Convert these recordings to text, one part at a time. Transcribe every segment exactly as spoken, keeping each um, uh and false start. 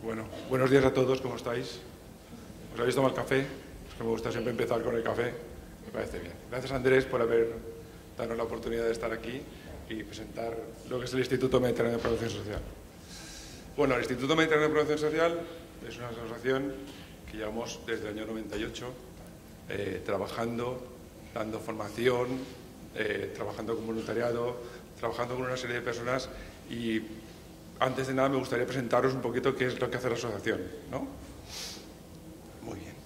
Bueno, buenos días a todos, ¿cómo estáis? ¿Os habéis tomado el café? Es que me gusta siempre empezar con el café, me parece bien. Gracias, Andrés, por haber dado la oportunidad de estar aquí y presentar lo que es el Instituto Mediterráneo de Promoción Social. Bueno, el Instituto Mediterráneo de Promoción Social es una asociación que llevamos desde el año noventa y ocho eh, trabajando, dando formación, eh, trabajando con voluntariado, trabajando con una serie de personas y antes de nada me gustaría presentaros un poquito qué es lo que hace la asociación, ¿no? Muy bien.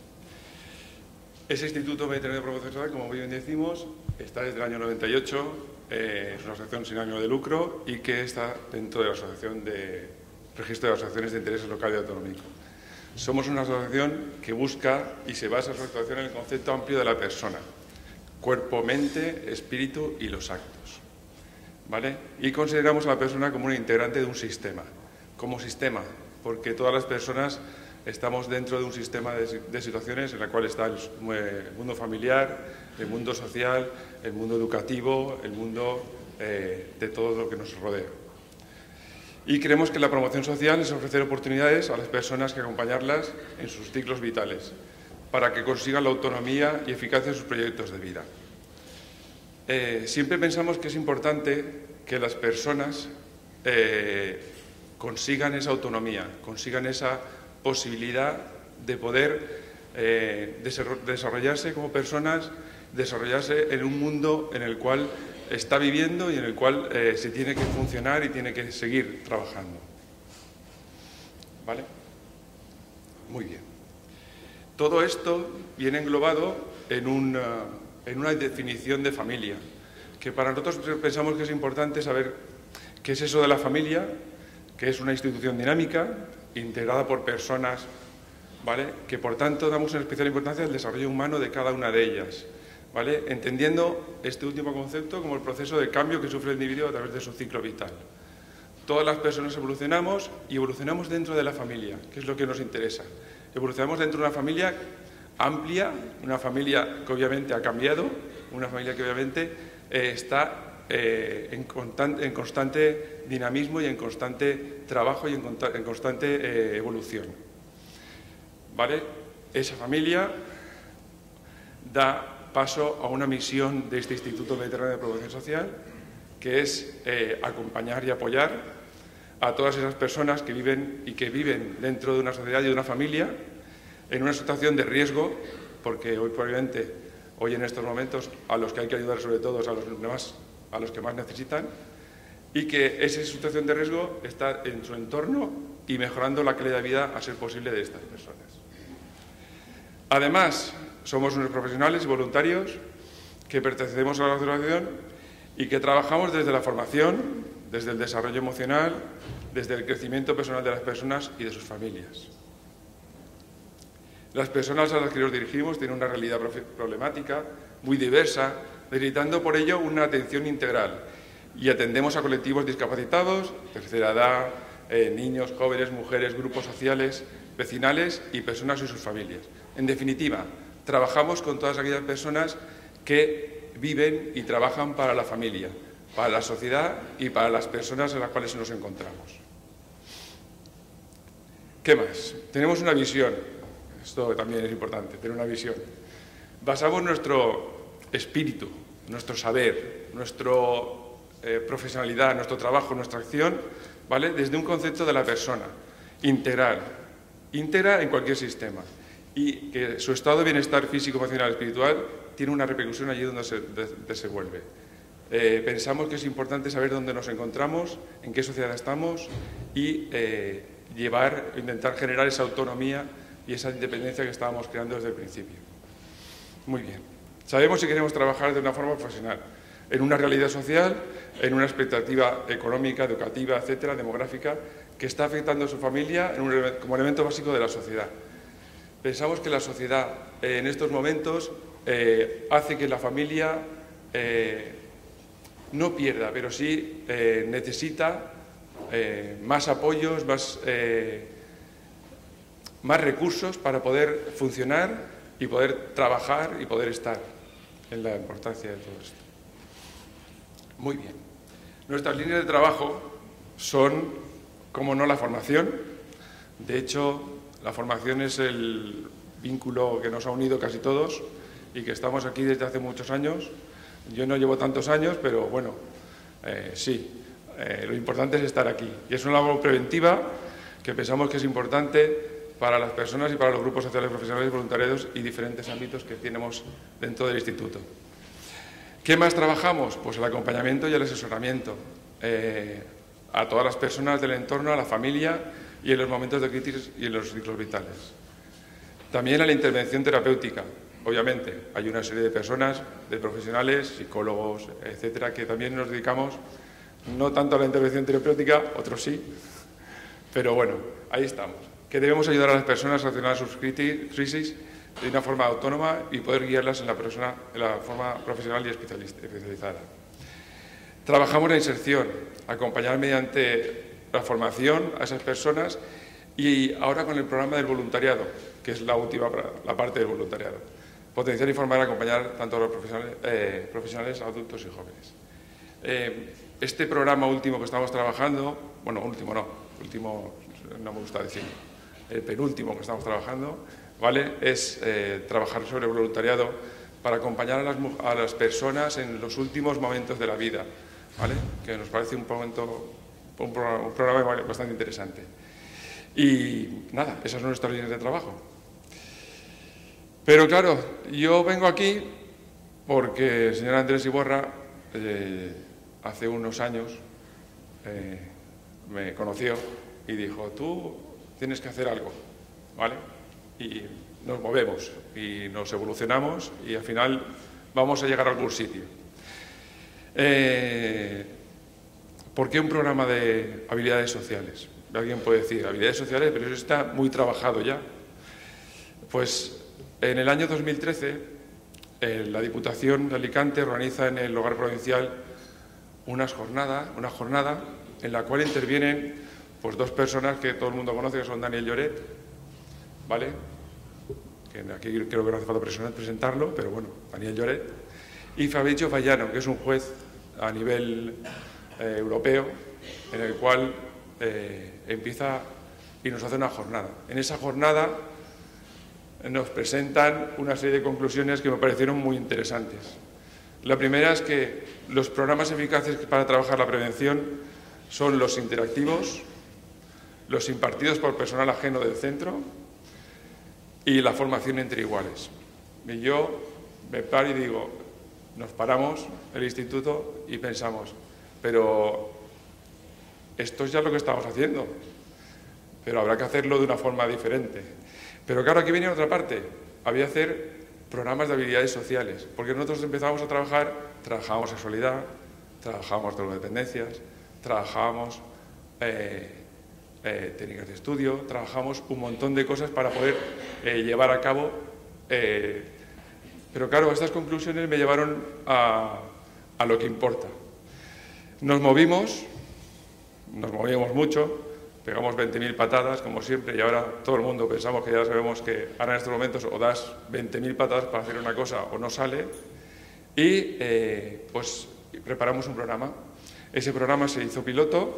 Ese Instituto Mediterráneo de Promoción Social, como muy bien decimos, está desde el año noventa y ocho, eh, es una asociación sin ánimo de lucro y que está dentro de la Asociación de Registro de Asociaciones de Interés Local y Autonómico. Somos una asociación que busca y se basa su actuación en el concepto amplio de la persona, cuerpo, mente, espíritu y los actos. ¿Vale? Y consideramos a la persona como un integrante de un sistema. Como sistema, porque todas las personas estamos dentro de un sistema de, de situaciones en la cual está el, el mundo familiar, el mundo social, el mundo educativo, el mundo eh, de todo lo que nos rodea. Y creemos que la promoción social es ofrecer oportunidades a las personas que acompañarlas en sus ciclos vitales, para que consigan la autonomía y eficacia de sus proyectos de vida. Eh, siempre pensamos que es importante que las personas eh, consigan esa autonomía, consigan esa posibilidad de poder eh, desarrollarse como personas, desarrollarse en un mundo en el cual está viviendo y en el cual eh, se tiene que funcionar y tiene que seguir trabajando. ¿Vale? Muy bien. Todo esto viene englobado en un... en una definición de familia, que para nosotros pensamos que es importante saber qué es eso de la familia, que es una institución dinámica, integrada por personas, ¿vale? Que por tanto damos una especial importancia al desarrollo humano de cada una de ellas, ¿vale? Entendiendo este último concepto como el proceso de cambio que sufre el individuo a través de su ciclo vital. Todas las personas evolucionamos y evolucionamos dentro de la familia, que es lo que nos interesa. Evolucionamos dentro de una familia amplia, una familia que obviamente ha cambiado, una familia que obviamente eh, está eh, en, en constante dinamismo y en constante trabajo y en, en constante eh, evolución. ¿Vale? Esa familia da paso a una misión de este Instituto Mediterráneo de Promoción Social, que es eh, acompañar y apoyar a todas esas personas que viven y que viven dentro de una sociedad y de una familia en una situación de riesgo, porque hoy probablemente, hoy en estos momentos, a los que hay que ayudar sobre todo es a los, demás, a los que más necesitan, y que esa situación de riesgo está en su entorno y mejorando la calidad de vida a ser posible de estas personas. Además, somos unos profesionales y voluntarios que pertenecemos a la asociación y que trabajamos desde la formación, desde el desarrollo emocional, desde el crecimiento personal de las personas y de sus familias. Las personas a las que nos dirigimos tienen una realidad problemática muy diversa, necesitando por ello una atención integral. Y atendemos a colectivos discapacitados, tercera edad, eh, niños, jóvenes, mujeres, grupos sociales, vecinales y personas y sus familias. En definitiva, trabajamos con todas aquellas personas que viven y trabajan para la familia, para la sociedad y para las personas en las cuales nos encontramos. ¿Qué más? Tenemos una visión. Esto también es importante, tener una visión. Basamos nuestro espíritu, nuestro saber, nuestra eh, profesionalidad, nuestro trabajo, nuestra acción, ¿vale? Desde un concepto de la persona, integral, íntegra en cualquier sistema, y que su estado de bienestar físico, emocional, espiritual tiene una repercusión allí donde se desenvuelve. Eh, pensamos que es importante saber dónde nos encontramos, en qué sociedad estamos y eh, llevar, intentar generar esa autonomía y esa independencia que estábamos creando desde el principio. Muy bien. Sabemos si queremos trabajar de una forma profesional, en una realidad social, en una expectativa económica, educativa, etcétera, demográfica, que está afectando a su familia en un, como elemento básico de la sociedad. Pensamos que la sociedad eh, en estos momentos eh, hace que la familia eh, no pierda, pero sí eh, necesita eh, más apoyos, más... Eh, más recursos para poder funcionar y poder trabajar y poder estar en la importancia de todo esto. Muy bien. Nuestras líneas de trabajo son, como no, la formación, De hecho, la formación es el vínculo que nos ha unido casi todos y que estamos aquí desde hace muchos años. Yo no llevo tantos años, pero bueno, eh, sí, eh, lo importante es estar aquí. Y es una labor preventiva que pensamos que es importante para las personas y para los grupos sociales profesionales, voluntariados y diferentes ámbitos que tenemos dentro del instituto. ¿Qué más trabajamos? Pues el acompañamiento y el asesoramiento eh, a todas las personas del entorno, a la familia y en los momentos de crisis y en los ciclos vitales. También a la intervención terapéutica. Obviamente, hay una serie de personas, de profesionales, psicólogos, etcétera, que también nos dedicamos no tanto a la intervención terapéutica, otros sí, pero bueno, ahí estamos. Que debemos ayudar a las personas a solucionar sus crisis de una forma autónoma y poder guiarlas en la, persona, en la forma profesional y especializada. Trabajamos la inserción, acompañar mediante la formación a esas personas y ahora con el programa del voluntariado, que es la última la parte del voluntariado. Potenciar, informar y acompañar tanto a los profesionales, eh, profesionales, adultos y jóvenes. Eh, este programa último que estamos trabajando, bueno, último no, último no me gusta decir, el penúltimo que estamos trabajando, ¿vale? Es eh, trabajar sobre el voluntariado para acompañar a las, a las personas en los últimos momentos de la vida, ¿vale? Que nos parece un, momento, un, programa, un programa bastante interesante. Y nada, esas son nuestras líneas de trabajo. Pero claro, yo vengo aquí porque el señor Andrés Iborra eh, hace unos años eh, me conoció y dijo, tú tienes que hacer algo, ¿vale? Y nos movemos y nos evolucionamos y al final vamos a llegar a algún sitio. Eh, ¿Por qué un programa de habilidades sociales? Alguien puede decir, habilidades sociales, pero eso está muy trabajado ya. Pues en el año dos mil trece, eh, la Diputación de Alicante organiza en el Hogar Provincial unas jornada, una jornada en la cual intervienen pues, dos personas que todo el mundo conoce, que son Daniel Lloret, ¿vale? Que aquí creo que no hace falta presentarlo, pero bueno, Daniel Lloret, y Fabricio Fallano, que es un juez a nivel eh, europeo, en el cual eh, empieza y nos hace una jornada. En esa jornada nos presentan una serie de conclusiones que me parecieron muy interesantes. La primera es que los programas eficaces para trabajar la prevención son los interactivos, los impartidos por personal ajeno del centro y la formación entre iguales. Y yo me paro y digo, nos paramos el instituto y pensamos, pero esto es ya lo que estamos haciendo, pero habrá que hacerlo de una forma diferente. Pero claro, aquí viene otra parte, había que hacer programas de habilidades sociales, porque nosotros empezamos a trabajar, trabajábamos sexualidad, trabajábamos drogodependencias, trabajábamos eh, eh, técnicas de estudio, trabajamos un montón de cosas para poder eh, llevar a cabo. Eh, pero claro, estas conclusiones me llevaron a, a lo que importa. Nos movimos, nos movíamos mucho, pegamos veinte mil patadas, como siempre, y ahora todo el mundo pensamos que ya sabemos que ahora en estos momentos o das veinte mil patadas para hacer una cosa o no sale, y eh, pues preparamos un programa. Ese programa se hizo piloto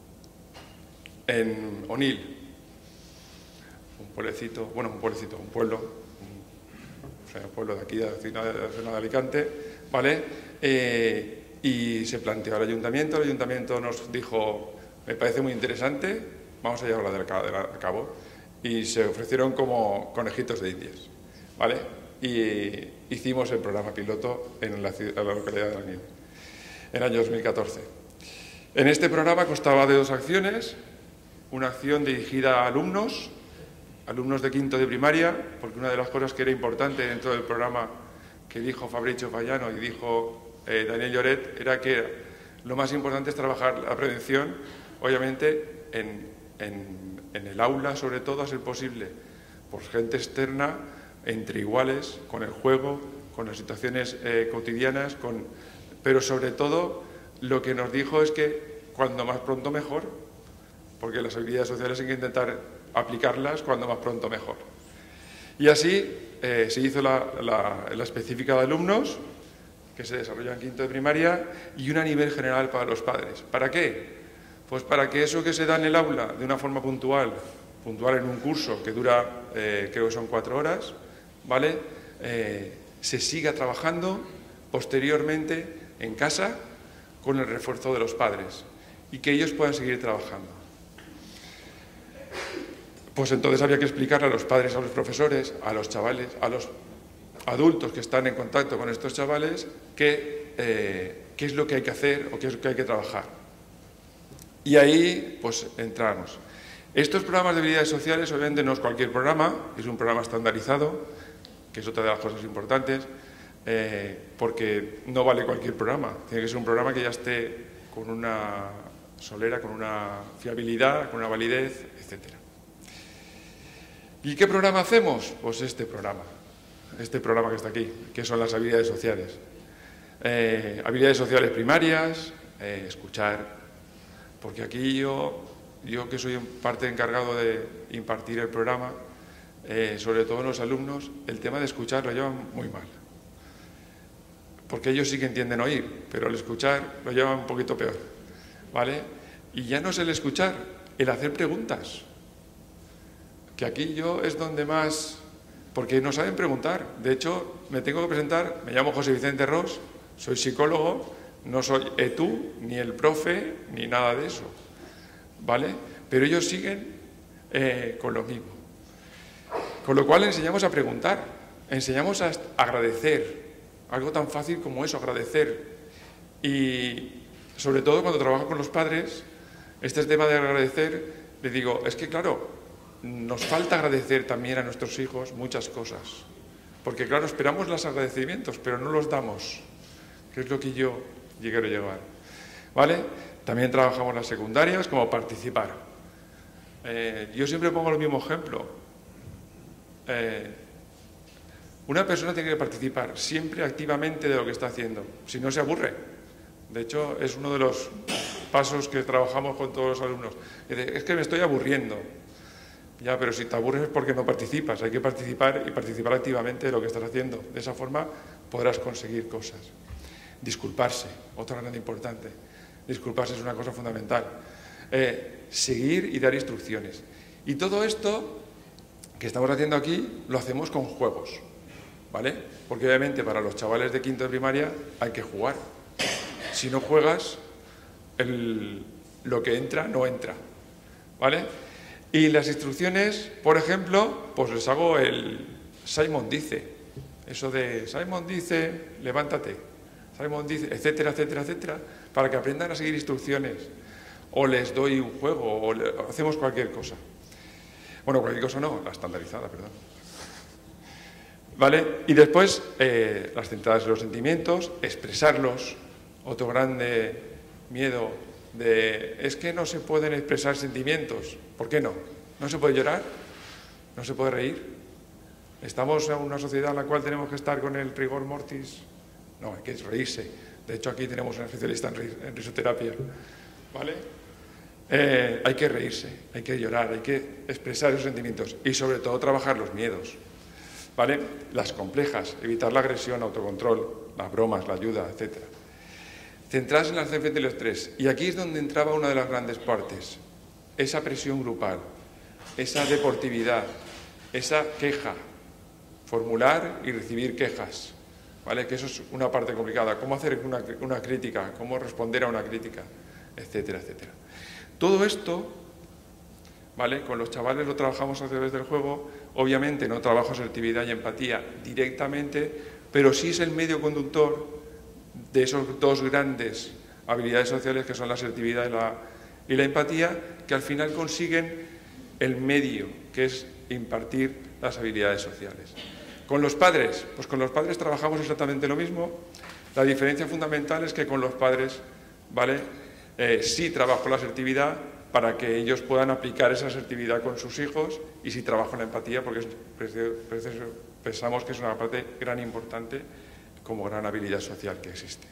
en Onil, un pueblecito, bueno, un pueblecito, un pueblo, un, o sea, un pueblo de aquí, de la ciudad de, la zona de Alicante, ¿vale? Eh, y se planteó al ayuntamiento, el ayuntamiento nos dijo, me parece muy interesante, vamos a llevarla a cabo, y se ofrecieron como conejitos de indias, ¿vale? Y hicimos el programa piloto en la, ciudad, en la localidad de Onil, en el año dos mil catorce. En este programa constaba de dos acciones, una acción dirigida a alumnos, alumnos de quinto de primaria, porque una de las cosas que era importante dentro del programa que dijo Fabricio Fallano y dijo eh, Daniel Lloret, era que lo más importante es trabajar la prevención, obviamente en, en, en el aula, sobre todo, a ser posible, por gente externa, entre iguales, con el juego, con las situaciones eh, cotidianas, con, pero sobre todo lo que nos dijo es que cuando más pronto mejor, porque las habilidades sociales hay que intentar aplicarlas cuando más pronto mejor. Y así eh, se hizo la, la, la específica de alumnos, que se desarrolla en quinto de primaria, y una a nivel general para los padres. ¿Para qué? Pues para que eso que se da en el aula de una forma puntual, puntual en un curso que dura, eh, creo que son cuatro horas, ¿vale? Eh, se siga trabajando posteriormente en casa con el refuerzo de los padres y que ellos puedan seguir trabajando. Pues entonces había que explicarle a los padres, a los profesores, a los chavales, a los adultos que están en contacto con estos chavales, que, eh, qué es lo que hay que hacer o qué es lo que hay que trabajar. Y ahí, pues, entramos. Estos programas de habilidades sociales, obviamente, no es cualquier programa, es un programa estandarizado, que es otra de las cosas importantes, eh, porque no vale cualquier programa. Tiene que ser un programa que ya esté con una solera, con una fiabilidad, con una validez, etcétera. ¿Y qué programa hacemos? Pues este programa, este programa que está aquí, que son las habilidades sociales. Eh, habilidades sociales primarias, eh, escuchar, porque aquí yo, yo que soy parte encargado de impartir el programa, eh, sobre todo en los alumnos, el tema de escuchar lo llevan muy mal. Porque ellos sí que entienden oír, pero el escuchar lo llevan un poquito peor, ¿vale? Y ya no es el escuchar, el hacer preguntas. Que aquí yo es donde más, porque no saben preguntar. De hecho, me tengo que presentar, me llamo José Vicente Ros, soy psicólogo, no soy E T U, ni el profe, ni nada de eso, ¿vale? Pero ellos siguen eh, con lo mismo. Con lo cual enseñamos a preguntar, enseñamos a agradecer, algo tan fácil como eso, agradecer. Y sobre todo cuando trabajo con los padres, este tema de agradecer, les digo, es que claro, nos falta agradecer también a nuestros hijos muchas cosas. Porque claro, esperamos los agradecimientos, pero no los damos, que es lo que yo quiero llevar. ¿Vale? También trabajamos las secundarias, como participar. Eh, yo siempre pongo el mismo ejemplo. Eh, una persona tiene que participar siempre activamente de lo que está haciendo, si no se aburre. De hecho, es uno de los pasos que trabajamos con todos los alumnos. Es que me estoy aburriendo. Ya, pero si te aburres es porque no participas. Hay que participar y participar activamente de lo que estás haciendo. De esa forma podrás conseguir cosas. Disculparse, otra gran importante. Disculparse es una cosa fundamental. Eh, seguir y dar instrucciones. Y todo esto que estamos haciendo aquí lo hacemos con juegos, ¿vale? Porque obviamente para los chavales de quinto de primaria hay que jugar. Si no juegas, el, lo que entra no entra, ¿vale? Y las instrucciones, por ejemplo, pues les hago el Simon dice, eso de Simon dice, levántate, Simon dice, etcétera, etcétera, etcétera, para que aprendan a seguir instrucciones. O les doy un juego, o le, hacemos cualquier cosa. Bueno, cualquier cosa no, la estandarizada, perdón. ¿Vale? Y después, eh, las centradas en los sentimientos, expresarlos, otro grande miedo de, es que no se pueden expresar sentimientos. ¿Por qué no? ¿No se puede llorar? ¿No se puede reír? ¿Estamos en una sociedad en la cual tenemos que estar con el rigor mortis? No, hay que reírse. De hecho, aquí tenemos un especialista en, ris en risoterapia. ¿Vale? Eh, hay que reírse, hay que llorar, hay que expresar esos sentimientos y sobre todo trabajar los miedos. ¿Vale? Las complejas, evitar la agresión, autocontrol, las bromas, la ayuda, etcétera. Centrarse en la aceptación del estrés. Y aquí es donde entraba una de las grandes partes. Esa presión grupal, esa deportividad, esa queja, formular y recibir quejas, ¿vale? Que eso es una parte complicada. Cómo hacer una, una crítica, cómo responder a una crítica, etcétera, etcétera. Todo esto, ¿vale? Con los chavales lo trabajamos a través del juego. Obviamente no trabajo asertividad y empatía directamente, pero sí es el medio conductor de esos dos grandes habilidades sociales que son la asertividad y la, y la empatía, que al final consiguen el medio, que es impartir las habilidades sociales. Con los padres, pues con los padres trabajamos exactamente lo mismo. La diferencia fundamental es que con los padres, ¿vale? Eh, sí trabajo la asertividad para que ellos puedan aplicar esa asertividad con sus hijos, y sí trabajo la empatía porque es, pensamos que es una parte gran importante como gran habilidad social que existe.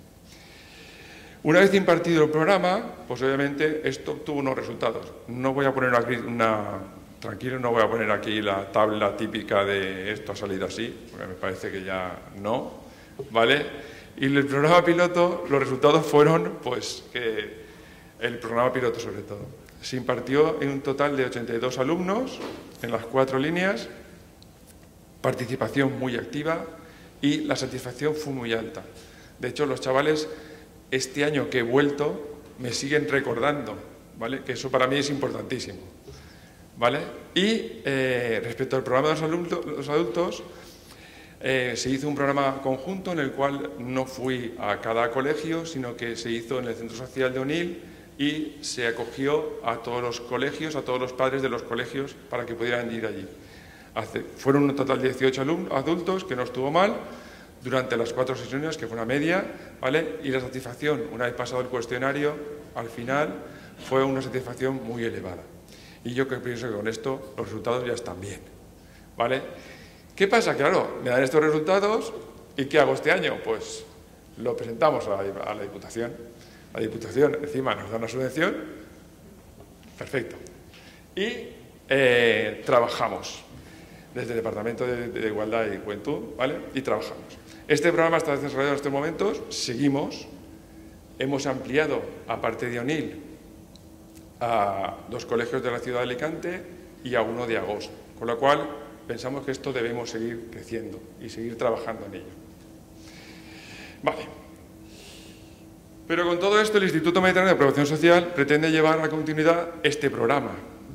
Una vez impartido el programa, pues obviamente esto obtuvo unos resultados. No voy a poner aquí una... Tranquilo, no voy a poner aquí la tabla típica de esto ha salido así, porque me parece que ya no, ¿vale? Y el programa piloto, los resultados fueron, pues, que el programa piloto sobre todo, Se impartió en un total de ochenta y dos alumnos en las cuatro líneas, participación muy activa y la satisfacción fue muy alta. De hecho, los chavales, este año que he vuelto, me siguen recordando, ¿vale? Que eso para mí es importantísimo, ¿vale? Y eh, respecto al programa de los adultos, los adultos eh, se hizo un programa conjunto en el cual no fui a cada colegio, sino que se hizo en el Centro Social de Onil y se acogió a todos los colegios, a todos los padres de los colegios para que pudieran ir allí. Hace, fueron un total de dieciocho alumnos, adultos, que no estuvo mal, durante las cuatro sesiones, que fue una media, ¿vale? Y la satisfacción, una vez pasado el cuestionario, al final, fue una satisfacción muy elevada. Y yo que pienso que con esto los resultados ya están bien, ¿vale? ¿Qué pasa? Claro, me dan estos resultados, ¿y qué hago este año? Pues lo presentamos a la, a la Diputación. La Diputación encima nos da una subvención, perfecto. Y eh, trabajamos desde el Departamento de, de Igualdad y Juventud, ¿vale? Y trabajamos. Este programa está desarrollado en estos momentos, seguimos, hemos ampliado, aparte de Onil, a dos colegios de la ciudad de Alicante y a uno de Agos, con lo cual pensamos que esto debemos seguir creciendo y seguir trabajando en ello. Vale. Pero con todo esto, el Instituto Mediterráneo de Promoción Social pretende llevar a continuidad este programa,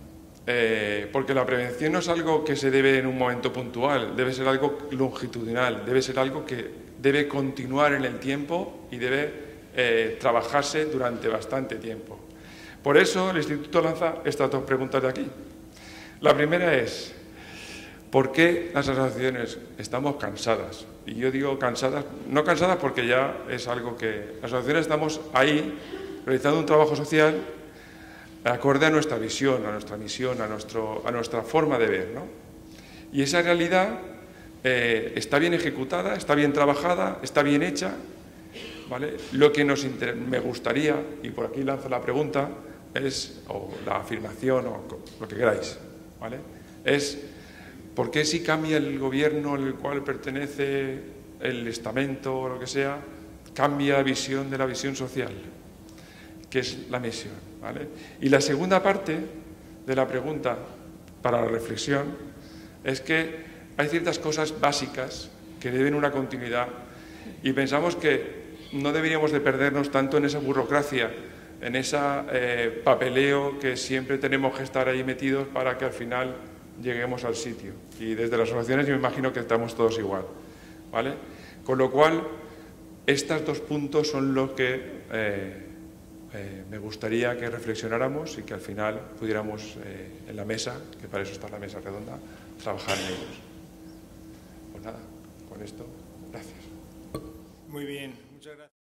eh, porque la prevención no es algo que se debe en un momento puntual, debe ser algo longitudinal, debe ser algo que debe continuar en el tiempo y debe eh, trabajarse durante bastante tiempo. Por eso el Instituto lanza estas dos preguntas de aquí. La primera es, ¿por qué las asociaciones estamos cansadas? Y yo digo cansadas, no cansadas porque ya es algo que... Las asociaciones estamos ahí realizando un trabajo social acorde a nuestra visión, a nuestra misión, a, nuestro, a nuestra forma de ver, ¿no? Y esa realidad eh, está bien ejecutada, está bien trabajada, está bien hecha, ¿vale? Lo que nos inter... me gustaría, y por aquí lanzo la pregunta, es, o la afirmación, o lo que queráis, ¿vale? Es, ¿por qué si cambia el gobierno al cual pertenece el estamento o lo que sea, cambia la visión de la visión social, que es la misión, ¿vale? Y la segunda parte de la pregunta para la reflexión es que hay ciertas cosas básicas que deben una continuidad y pensamos que no deberíamos de perdernos tanto en esa burocracia, en ese eh, papeleo que siempre tenemos que estar ahí metidos para que al final lleguemos al sitio. Y desde las asociaciones yo me imagino que estamos todos igual, ¿vale? Con lo cual, estos dos puntos son los que eh, eh, me gustaría que reflexionáramos y que al final pudiéramos eh, en la mesa, que para eso está la mesa redonda, trabajar en ellos. Pues nada, con esto, gracias. Muy bien, muchas gracias.